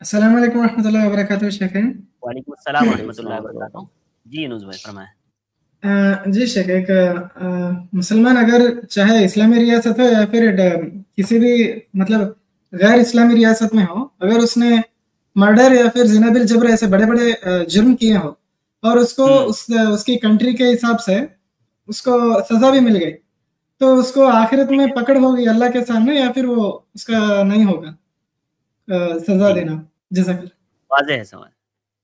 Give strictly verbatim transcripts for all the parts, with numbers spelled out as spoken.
السلام علیکم ورحمۃ اللہ وبرکاتہ شیخ. وعلیکم السلام ورحمۃ اللہ وبرکاتہ. جی یونس بھائی فرمائیں. جی شیخ, ایک مسلمان اگر چاہے اسلامی ریاست ہو یا پھر کسی بھی مطلب غیر اسلامی ریاست میں ہو, اگر اس نے مرڈر یا پھر زنا بالجبر ایسے بڑے بڑے جرم کیے ہو اور اس کو اس اس کی کنٹری کے حساب سے اس کو سزا بھی مل گئی, تو اس کو آخرت میں پکڑ ہوگی اللہ کے سامنے یا پھر وہ اس کا نہیں ہوگا سزا دینا؟ جزاک اللہ. واضح ہے سوال.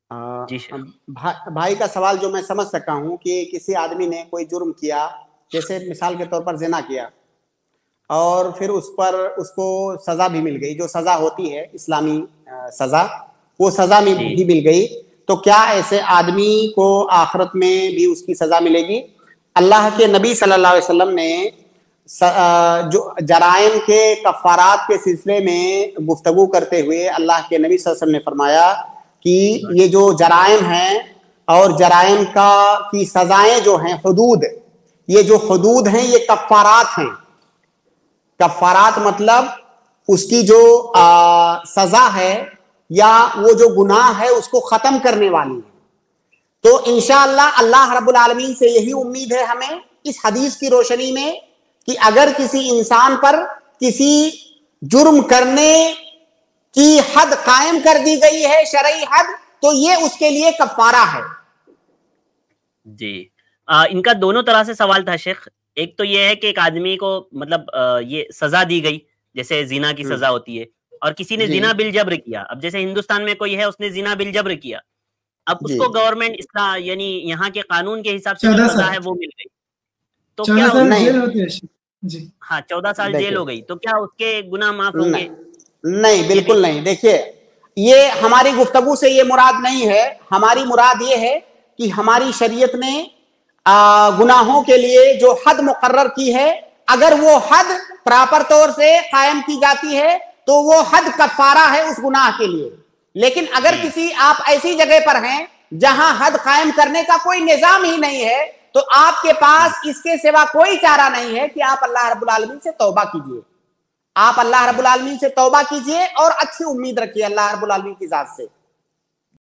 بھائی کا سوال جو میں سمجھ سکتا ہوں کہ کسی آدمی نے کوئی جرم کیا, جیسے مثال کے طور پر زنا کیا, اور پھر اس پر اس کو سزا بھی مل گئی, جو سزا ہوتی ہے اسلامی سزا, وہ سزا بھی مل گئی, تو کیا ایسے آدمی کو آخرت میں بھی اس کی سزا ملے گی؟ اللہ کے نبی صلی اللہ علیہ وسلم نے جو جرائم کے کفارات کے سلسلے میں گفتگو کرتے ہوئے اللہ کے نبی صلی اللہ علیہ وسلم نے فرمایا کہ یہ جو جرائم ہیں اور جرائم کا کی سزائیں جو ہیں, حدود, یہ جو حدود ہیں یہ کفارات ہیں. کفارات مطلب اس کی جو سزا ہے یا وہ جو گناہ ہے اس کو ختم کرنے والی ہے. تو انشاءاللہ اللہ رب العالمین سے یہی امید ہے ہمیں اس حدیث کی روشنی میں کہ اگر کسی انسان پر کسی جرم کرنے کی حد قائم کر دی گئی ہے, شرعی حد, تو یہ اس کے لیے کفارہ ہے. جی آ, ان کا دونوں طرح سے سوال تھا شیخ. ایک تو یہ ہے کہ ایک آدمی کو مطلب آ, یہ سزا دی گئی, جیسے زنا کی سزا ہوتی ہے, اور کسی نے زنا بالجبر کیا. اب جیسے ہندوستان میں کوئی ہے, اس نے زنا بالجبر کیا, اب اس کو گورنمنٹ اسلام یعنی یہاں کے قانون کے حساب سے جو سزا ہے وہ مل گئی, تو کیا ہاں چودہ سال جیل ہو گئی, تو کیا اس کے گناہ معاف ہوں گے؟ نہیں, بالکل نہیں. دیکھیے, یہ ہماری گفتگو سے یہ مراد نہیں ہے. ہماری مراد یہ ہے کہ ہماری شریعت نے گناہوں کے لیے جو حد مقرر کی ہے, اگر وہ حد پراپر طور سے قائم کی جاتی ہے تو وہ حد کفارہ ہے اس گناہ کے لیے. لیکن اگر کسی آپ ایسی جگہ پر ہیں جہاں حد قائم کرنے کا کوئی نظام ہی نہیں ہے, تو آپ کے پاس اس کے سوا کوئی چارہ نہیں ہے کہ آپ اللہ رب العالمین سے توبہ کیجئے. آپ اللہ رب العالمین سے توبہ کیجئے اور اچھی امید رکھیے اللہ رب العالمین کی ذات سے.